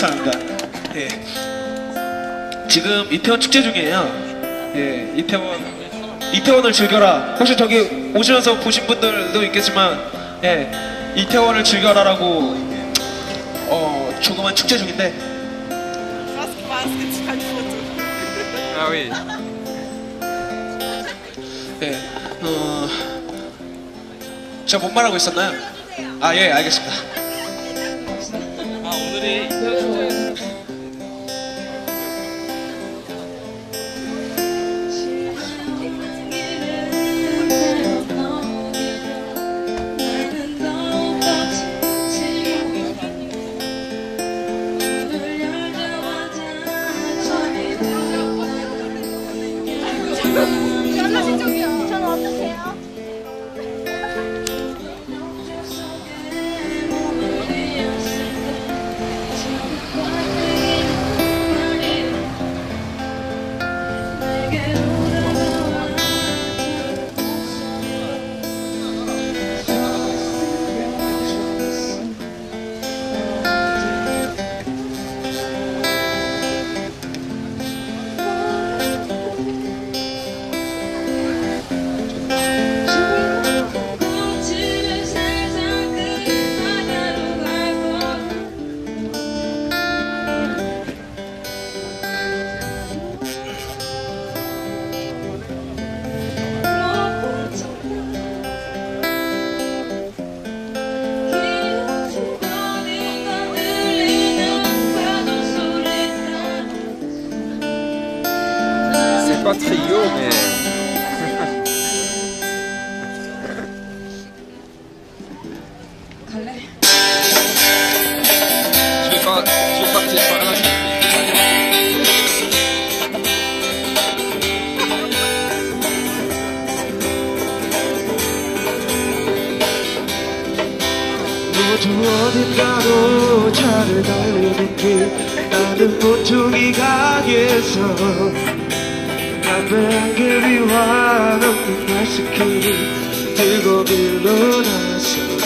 감사합니다. 예. 지금 이태원 축제 중이에요. 예, 이태원을 즐겨라. 혹시 저기 오시면서 보신 분들도 있겠지만, 예, 이태원을 즐겨라라고 조그만 축제 중인데. 아, oui. 예, 제가 뭔 말하고 있었나요? 아, 예, 알겠습니다. 아, 오늘이 저는 어떠세요? c'est pas trio, mais je vais partir par là. 모두 어딘가로 차를 달리는 길 나는 고통이 강해서 담배 한 개비와 없는 마스크를 들고 일어나서